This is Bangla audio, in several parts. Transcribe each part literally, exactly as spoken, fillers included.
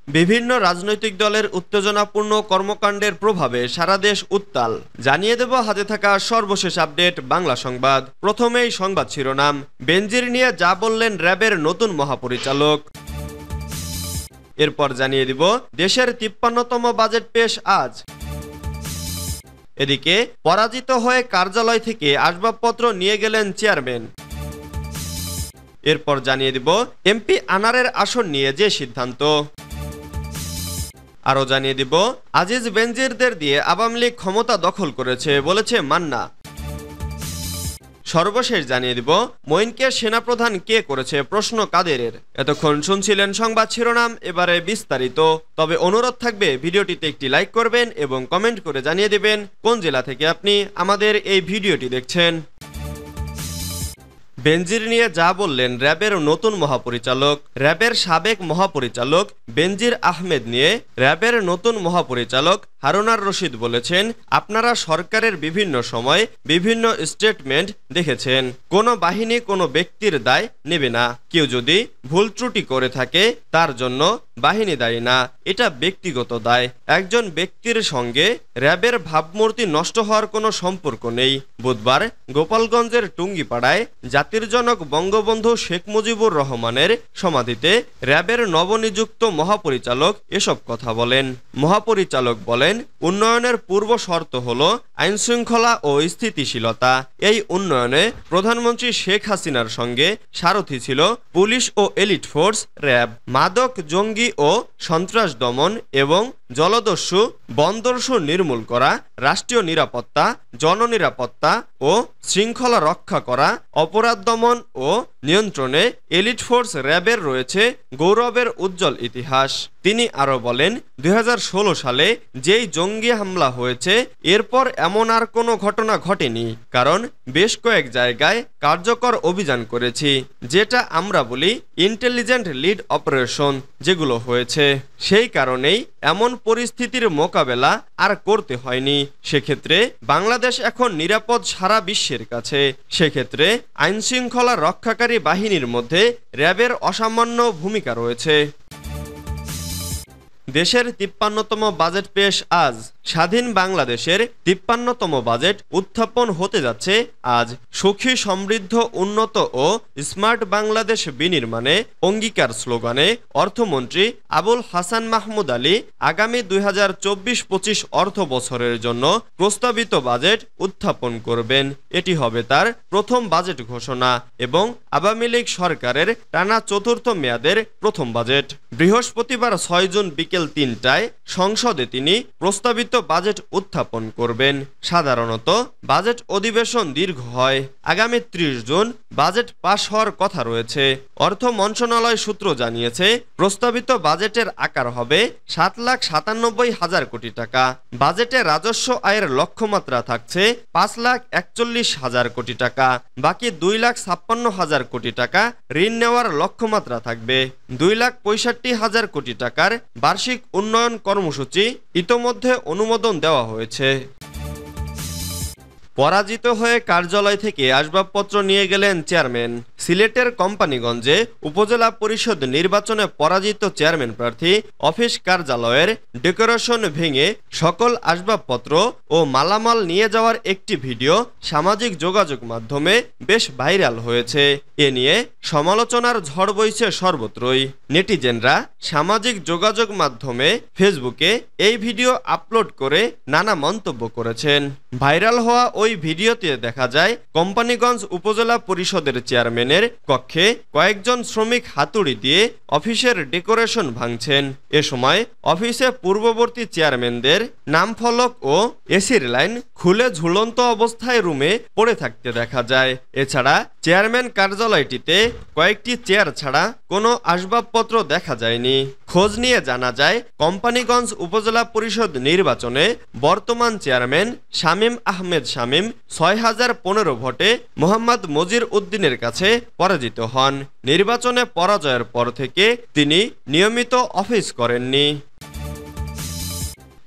বিভিন্ন রাজনৈতিক দলের উত্তেজনাপূর্ণ কর্মকাণ্ডের প্রভাবে সারা দেশ উত্তাল। জানিয়ে দেব হাতে থাকা সর্বশেষ আপডেট বাংলা সংবাদ। প্রথমেই সংবাদ শিরোনাম, বেনজির নিয়ে যা বললেন র্যাবের নতুন মহাপরিচালক। এরপর জানিয়ে দিব দেশের তিপ্পান্নতম বাজেট পেশ আজ। এদিকে পরাজিত হয়ে কার্যালয় থেকে আসবাবপত্র নিয়ে গেলেন চেয়ারম্যান। এরপর জানিয়ে দিব এমপি আনারের আসন নিয়ে যে সিদ্ধান্ত। আরও জানিয়ে দিব আজিজ বেনজিরদের দিয়ে আওয়ামী লীগ ক্ষমতা দখল করেছে বলেছে মান্না। সর্বশেষ জানিয়ে দিব মঈনকে সেনাপ্রধান কে করেছে প্রশ্ন কাদেরের। এতক্ষণ শুনছিলেন সংবাদ শিরোনাম, এবারে বিস্তারিত। তবে অনুরোধ থাকবে ভিডিওটিতে একটি লাইক করবেন এবং কমেন্ট করে জানিয়ে দিবেন কোন জেলা থেকে আপনি আমাদের এই ভিডিওটি দেখছেন। বেনজির নিয়ে যা বললেন র্যাবের নতুন মহাপরিচালক। র্যাবের সাবেক মহাপরিচালক বেনজির আহমেদ নিয়ে র্যাবের নতুন মহাপরিচালক হারুনার রশিদ বলেছেন, আপনারা সরকারের বিভিন্ন সময় বিভিন্ন স্টেটমেন্ট দেখেছেন। কোনো বাহিনী কোনো ব্যক্তির দায় নেবে না। কেউ যদি ভুল ত্রুটি করে থাকে তার জন্য বাহিনী দায়ী না, এটা ব্যক্তিগত দায়। একজন ব্যক্তির সঙ্গে র্যাবের ভাবমূর্তি নষ্ট হওয়ার কোনো সম্পর্ক নেই। বুধবার গোপালগঞ্জের টুঙ্গিপাড়ায় জাতির জনক বঙ্গবন্ধু শেখ মুজিবুর রহমানের সমাধিতে র্যাবের নবনিযুক্ত মহাপরিচালক এসব কথা বলেন। মহাপরিচালক বলেন, উন্নয়নের পূর্ব শর্ত হল আইনশৃঙ্খলা ও স্থিতিশীলতা। এই উন্নয়নে প্রধানমন্ত্রী শেখ হাসিনার সঙ্গে সারথি ছিল পুলিশ ও এলিট ফোর্স র্যাব। মাদক, জঙ্গি ও সন্ত্রাস দমন এবং জলদস্যু বন্দরস্যু নির্মূল করা, রাষ্ট্রীয় নিরাপত্তা, জননিরাপত্তা ও শৃঙ্খলা রক্ষা করা, অপরাধ দমন ও নিয়ন্ত্রণে এলিট ফোর্স র্যাবের রয়েছে গৌরবের উজ্জ্বল ইতিহাস। তিনি আরও বলেন, দুই হাজার ষোলো সালে যেই জঙ্গি হামলা হয়েছে এরপর এমন আর কোনো ঘটনা ঘটেনি, কারণ বেশ কয়েক জায়গায় কার্যকর অভিযান করেছি, যেটা আমরা বলি ইন্টেলিজেন্ট লিড অপারেশন, যেগুলো হয়েছে। সেই কারণেই এমন পরিস্থিতির মোকাবেলা আর করতে হয়নি। সেক্ষেত্রে বাংলাদেশ এখন নিরাপদ সারা বিশ্বের কাছে। সেক্ষেত্রে আইনশৃঙ্খলা রক্ষাকারী বাহিনীর মধ্যে র্যাবের অসামান্য ভূমিকা রয়েছে। দেশের তিপ্পান্নতম বাজেট পেশ আজ। স্বাধীন বাংলাদেশের তিপ্পান্নতম বাজেট উত্থাপন হতে যাচ্ছে আজ। সুখী, সমৃদ্ধ, উন্নত ও স্মার্ট বাংলাদেশ বিনির্মাণে অঙ্গীকার স্লোগানে অর্থমন্ত্রী আবুল হাসান মাহমুদ আলী আগামী দুই হাজার চব্বিশ পঁচিশ অর্থ বছরের জন্য প্রস্তাবিত বাজেট উত্থাপন করবেন। এটি হবে তার প্রথম বাজেট ঘোষণা এবং আওয়ামী লীগ সরকারের টানা চতুর্থ মেয়াদের প্রথম বাজেট। বৃহস্পতিবার ছয় জুন বিকেল তিনটায় সংসদে তিনি প্রস্তাবিত বাজেট উত্থাপন করবেন। সাধারণত বাজেট অধিবেশন দীর্ঘ হয়। আগামী ত্রিশ জুন বাজেট পাশ হওয়ার কথা রয়েছে। অর্থ মন্ত্রণালয় সূত্র জানিয়েছে, প্রস্তাবিত বাজেটের আকার হবে সাত লাখ সাতানব্বই হাজার কোটি টাকা। বাজেটে রাজস্ব আয়ের লক্ষ্যমাত্রা থাকছে পাঁচ লাখ একচল্লিশ হাজার কোটি টাকা। বাকি দুই লাখ ছাপ্পান্ন হাজার কোটি টাকা ঋণ নেওয়ার লক্ষ্যমাত্রা থাকবে। দুই লাখ পঁয়ষট্টি হাজার কোটি টাকার বার্ষিক উন্নয়ন কর্মসূচি ইতোমধ্যে অনুমোদন দেওয়া হয়েছে। পরাজিত হয়ে কার্যালয় থেকে আসবাবপত্র নিয়ে গেলেন চেয়ারম্যান। সিলেটের কোম্পানিগঞ্জে উপজেলা পরিষদ নির্বাচনে পরাজিত চেয়ারম্যান প্রার্থী অফিস কার্যালয়ের ডেকোরেশন ভেঙে সকল আসবাবপত্র ও মালামাল নিয়ে যাওয়ার একটি ভিডিও সামাজিক যোগাযোগ মাধ্যমে বেশ ভাইরাল হয়েছে। এ নিয়ে সমালোচনার ঝড় বইছে সর্বত্রই। নেটিজেনরা সামাজিক যোগাযোগ মাধ্যমে ফেসবুকে এই ভিডিও আপলোড করে নানা মন্তব্য করেছেন। ভাইরাল হওয়া ওই ভিডিওতে দেখা যায় কোম্পানিগঞ্জ উপজেলা পরিষদের চেয়ারম্যানের কক্ষে কয়েকজন শ্রমিক হাতুড়ি দিয়ে অফিসের ডেকোরেশন ভাঙছেন। এ সময় অফিসে পূর্ববর্তী চেয়ারম্যানদের নামফলক ও এসির লাইন খুলে ঝুলন্ত অবস্থায় রুমে পড়ে থাকতে দেখা যায়। এছাড়া চেয়ারম্যান কার্যালয়টিতে কয়েকটি চেয়ার ছাড়া কোনো আসবাবপত্র দেখা যায়নি। খোঁজ নিয়ে জানা যায়, কোম্পানিগঞ্জ উপজেলা পরিষদ নির্বাচনে বর্তমান চেয়ারম্যান শামীম আহমেদ শামীম ছয় হাজার পনেরো ভোটে মোহাম্মদ মজির উদ্দিনের কাছে পরাজিত হন। নির্বাচনে পরাজয়ের পর থেকে তিনি নিয়মিত অফিস করেননি।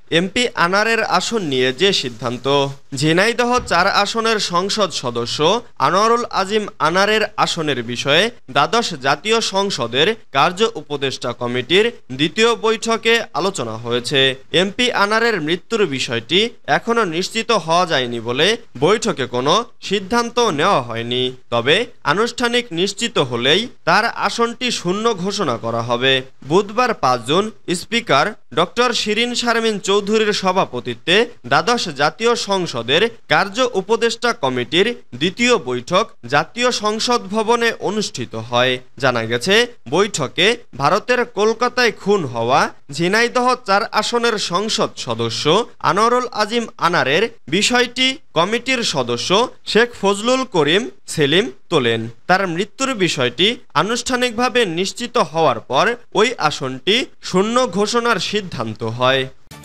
এমপি আনারের আসন নিয়ে যে সিদ্ধান্ত। ঝিনাইদহ চার আসনের সংসদ সদস্য আনোয়ারুল আজিম আনারের আসনের বিষয়ে দ্বাদশ জাতীয় সংসদের কার্য উপদেষ্টা কমিটির দ্বিতীয় বৈঠকে আলোচনা হয়েছে। এমপি আনারের মৃত্যুর বিষয়টি এখনো নিশ্চিত হওয়া যায়নি বলে বৈঠকে কোনো সিদ্ধান্ত নেওয়া হয়নি। তবে আনুষ্ঠানিক নিশ্চিত হলেই তার আসনটি শূন্য ঘোষণা করা হবে। বুধবার পাঁচ June speaker doctor Shirin Sharmin চৌধুরীর সভাপতিত্বে দ্বাদশ জাতীয় সংসদের কার্য উপদেষ্টা কমিটির দ্বিতীয় বৈঠক জাতীয় সংসদ ভবনে অনুষ্ঠিত হয়। জানা গেছে, বৈঠকে ভারতের কলকাতায় খুন হওয়া ঝিনাইদহ চার আসনের সংসদ সদস্য আনোয়ারুল আজিম আনারের বিষয়টি কমিটির সদস্য শেখ ফজলুল করিম সেলিম তোলেন। তার মৃত্যুর বিষয়টি আনুষ্ঠানিকভাবে নিশ্চিত হওয়ার পর ওই আসনটি শূন্য ঘোষণার সিদ্ধান্ত হয়।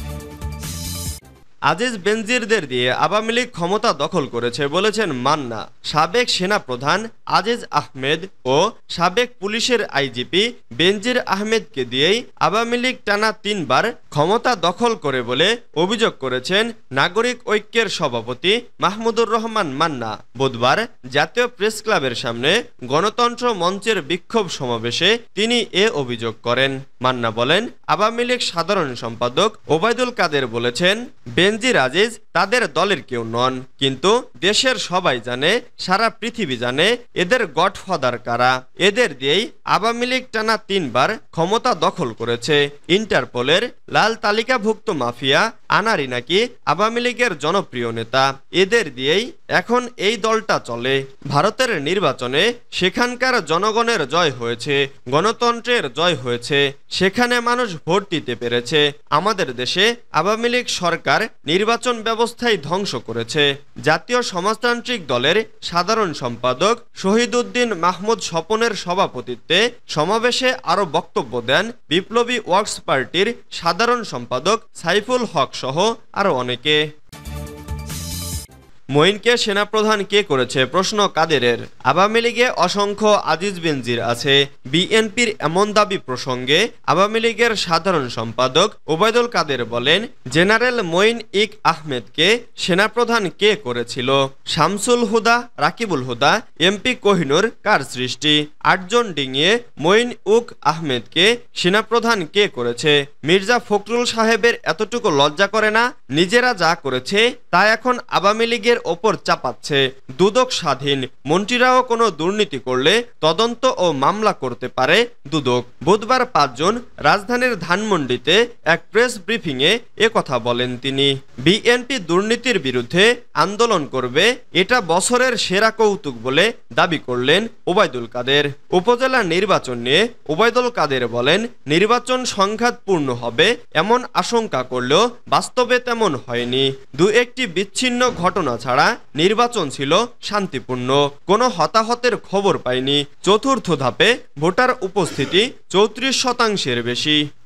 আজিজ বেনজিরদের দিয়ে আওয়ামী লীগ ক্ষমতা দখল করেছে বলেছেন মান্না। সাবেক সেনাপ্রধান আজিজ আহমেদ ও সাবেক পুলিশের আইজিপি বেনজির আহমেদকে দিয়েই আওয়ামী লীগ টানা তিনবার ক্ষমতা দখল করে বলে অভিযোগ করেছেন নাগরিক ঐক্যের সভাপতি মাহমুদুর রহমান মান্না। বুধবার জাতীয় প্রেস ক্লাবের সামনে গণতন্ত্র মঞ্চের বিক্ষোভ সমাবেশে তিনি এ অভিযোগ করেন। মান্না বলেন, আওয়ামী লীগ সাধারণ সম্পাদক ওবায়দুল কাদের বলেছেন বেনজির আজিজ তাদের দলের কেউ নন, কিন্তু দেশের সবাই জানে, সারা পৃথিবী জানে এদের গডফাদার কারা। এদের দিয়েই আওয়ামী লীগ টানা তিনবার ক্ষমতা দখল করেছে। ইন্টারপোলের লাল তালিকাভুক্ত মাফিয়া আনারি নাকি আওয়ামী লীগের জনপ্রিয় নেতা। এদের দিয়েই এখন এই দলটা চলে। ভারতের নির্বাচনে সেখানকার জনগণের জয় হয়েছে, গণতন্ত্রের জয় হয়েছে, সেখানে মানুষ ভোট দিতে পেরেছে। আমাদের দেশে আওয়ামী লীগ সরকার নির্বাচন ব্যবস্থাই ধ্বংস করেছে। জাতীয় সমাজতান্ত্রিক দলের সাধারণ সম্পাদক শহীদউদ্দিন মাহমুদ স্বপনের সভাপতিত্বে সমাবেশে আরো বক্তব্য দেন বিপ্লবী ওয়ার্কস পার্টির সাধারণ সম্পাদক সাইফুল হক সহ আরো অনেকে। মঈনকে সেনাপ্রধান কে করেছে প্রশ্ন কাদেরের। আওয়ামী লীগে অসংখ্য আজিজ বেনজির আছে। বিএনপির এমন দাবি প্রসঙ্গে আওয়ামী লীগের সাধারণ সম্পাদক ওবায়দুল কাদের বলেন, জেনারেল মঈন ইক আহমেদকে সেনাপ্রধান কে করেছিল? শামসুল হুদা, রাকিবুল হুদা, এমপি কোহিনুর কার সৃষ্টি? আটজন ডিঙিয়ে মঈন উক আহমেদকে সেনাপ্রধান কে করেছে? মির্জা ফখরুল সাহেবের এতটুকু লজ্জা করে না? নিজেরা যা করেছে তা এখন আওয়ামী লীগের ওপর চাপাচ্ছে। দুদক স্বাধীন, মন্ত্রীরাও কোনো দুর্নীতি করলে তদন্ত ও মামলা করতে পারে দুদক। বুধবার পাঁচ জুন রাজধানীর ধানমন্ডিতে এক প্রেস ব্রিফিংয়ে একথা বলেন তিনি। বিএনপি দুর্নীতির বিরুদ্ধে আন্দোলন করবে, এটা বছরের সেরা কৌতুক বলে দাবি করলেন ওবায়দুল কাদের। উপজেলা নির্বাচন নিয়ে ওবায়দুল কাদের বলেন, নির্বাচন সংঘাতপূর্ণ হবে এমন আশঙ্কা করলেও বাস্তবে তেমন হয়নি। দু একটি বিচ্ছিন্ন ঘটনা ছাড়া নির্বাচন ছিল শান্তিপূর্ণ, কোনো হতাহতের খবর পাইনি। চতুর্থ ধাপে ভোটার উপস্থিতি চৌত্রিশ শতাংশের বেশি।